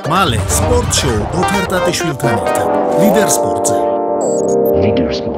მალე სპორტ შოუ ოთარ ტატიშვილთან ერთად ლიდერ სპორტზე.